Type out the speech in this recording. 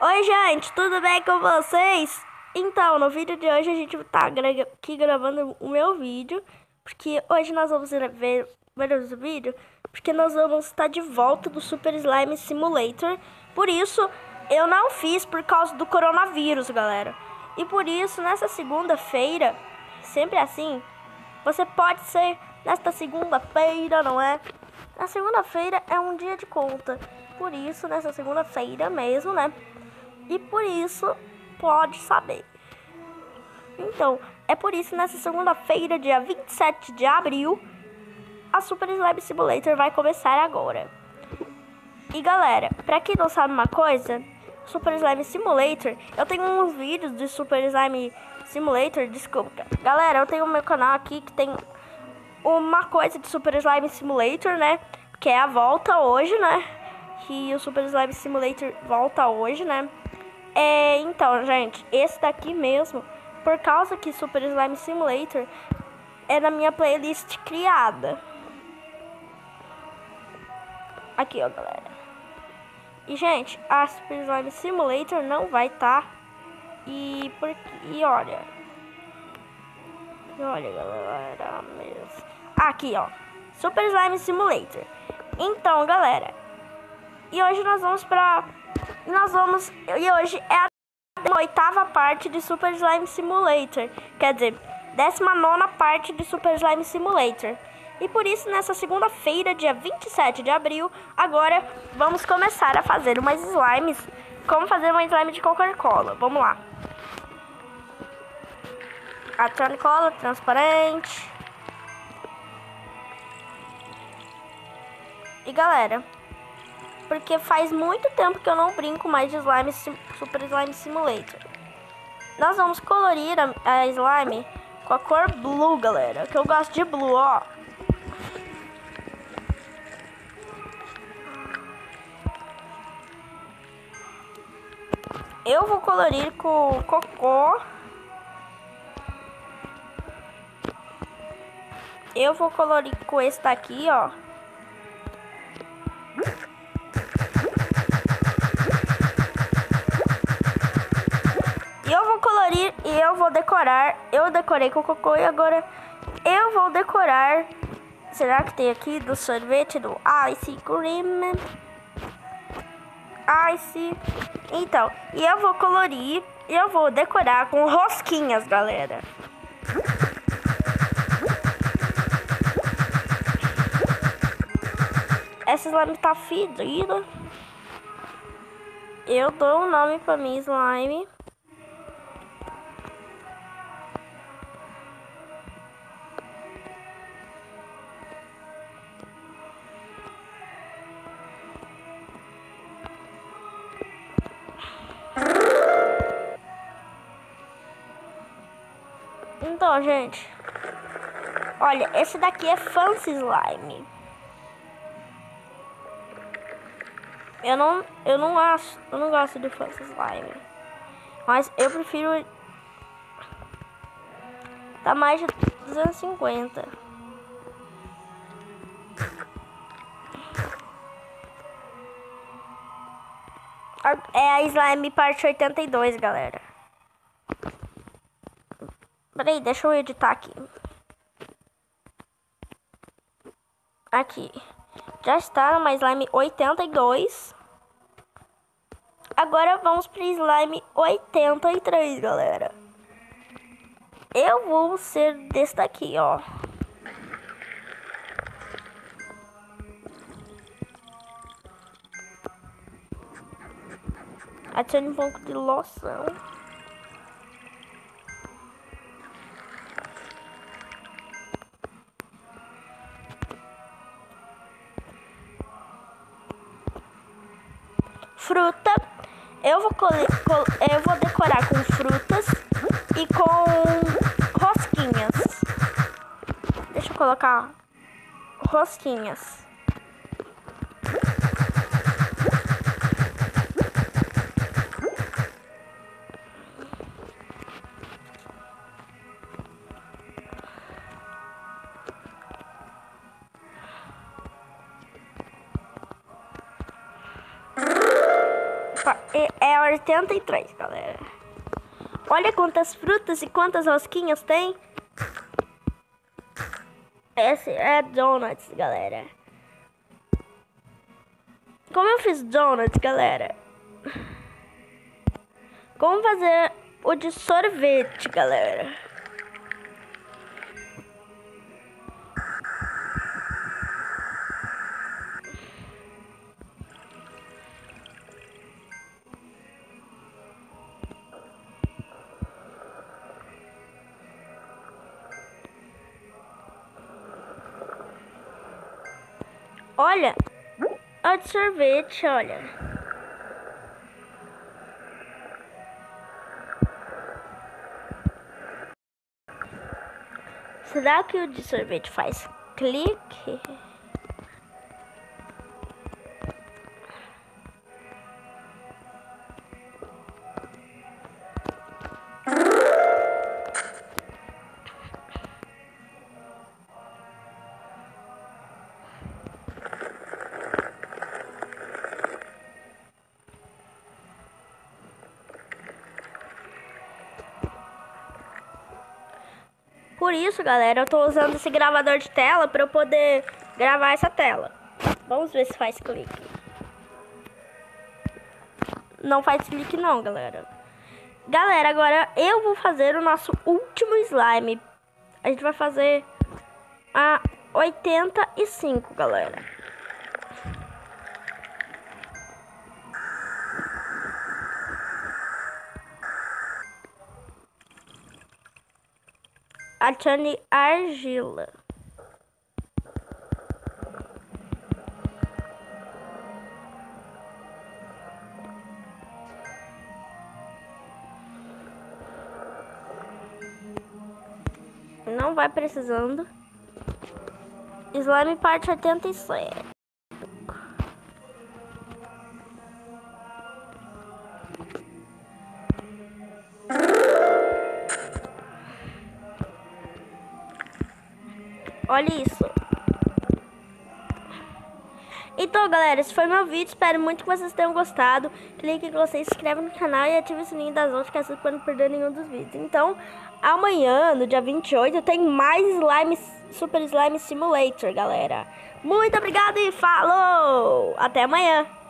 Oi, gente, tudo bem com vocês? Então, no vídeo de hoje a gente tá aqui gravando o meu vídeo, porque hoje nós vamos ver vários vídeos, porque nós vamos estar de volta do Super Slime Simulator. Por isso, eu não fiz por causa do coronavírus, galera. E por isso, nessa segunda-feira, sempre assim, você pode ser nesta segunda-feira, não é? Na segunda-feira é um dia de conta. Por isso, nessa segunda-feira mesmo, né? E por isso, pode saber. Então, é por isso, nessa segunda-feira, dia 27 de abril, a Super Slime Simulator vai começar agora. E galera, pra quem não sabe uma coisa, Super Slime Simulator, eu tenho uns vídeos de Super Slime Simulator, desculpa. Galera, eu tenho o meu canal aqui que tem uma coisa de Super Slime Simulator, né? Que é a volta hoje, né? Que o Super Slime Simulator volta hoje, né? Então, gente, esse daqui mesmo, por causa que Super Slime Simulator é na minha playlist criada. Aqui, ó, galera. E, gente, a Super Slime Simulator não vai estar. E olha. E olha, galera, mesmo. Aqui, ó. Super Slime Simulator. Então, galera. E hoje nós vamos pra... E hoje é a 8ª parte de Super Slime Simulator. Quer dizer, 19ª parte de Super Slime Simulator. E por isso, nessa segunda-feira, dia 27 de abril, agora vamos começar a fazer umas slimes. Como fazer uma slime de Coca-Cola. Vamos lá. A Coca-Cola transparente. E galera, porque faz muito tempo que eu não brinco mais de Super Slime Simulator. Nós vamos colorir a slime com a cor blue, galera. Que eu gosto de blue, ó. Eu vou colorir com cocô. Eu vou colorir com esse daqui, ó. E eu vou decorar. Eu decorei com cocô e agora eu vou decorar. Será que tem aqui do sorvete do Ice Cream? Ice. Então, e eu vou colorir. E eu vou decorar com rosquinhas, galera. Essa slime tá fedida. Eu dou um nome pra minha slime. Então, gente, olha, esse daqui é Fancy Slime. Eu não gosto de Fancy Slime. Mas eu prefiro. Tá mais de 250. É a Slime parte 82, galera. Peraí, deixa eu editar aqui. Aqui. Já está numa Slime 82. Agora vamos para Slime 83, galera. Eu vou ser desse daqui, ó. Adicione um pouco de loção. Fruta. Eu vou decorar com frutas e com rosquinhas. Deixa eu colocar rosquinhas. É 83, galera. Olha quantas frutas e quantas rosquinhas tem. Esse é donuts, galera. Como eu fiz donuts, galera? Como fazer o de sorvete, galera? Olha, é de sorvete, olha. Será que o de sorvete faz clique? Por isso, galera, eu tô usando esse gravador de tela para eu poder gravar essa tela. Vamos ver se faz clique. Não faz clique não, galera. Galera, agora eu vou fazer o nosso último slime. A gente vai fazer a 85, galera. Adicione argila. Não vai precisando. Slime parte 87. Olha isso. Então, galera, esse foi meu vídeo. Espero muito que vocês tenham gostado. Clique em gostei, se inscreve no canal e ative o sininho das notificações para não perder nenhum dos vídeos. Então, amanhã, no dia 28, tem mais Super Slime Simulator, galera. Muito obrigada e falou! Até amanhã!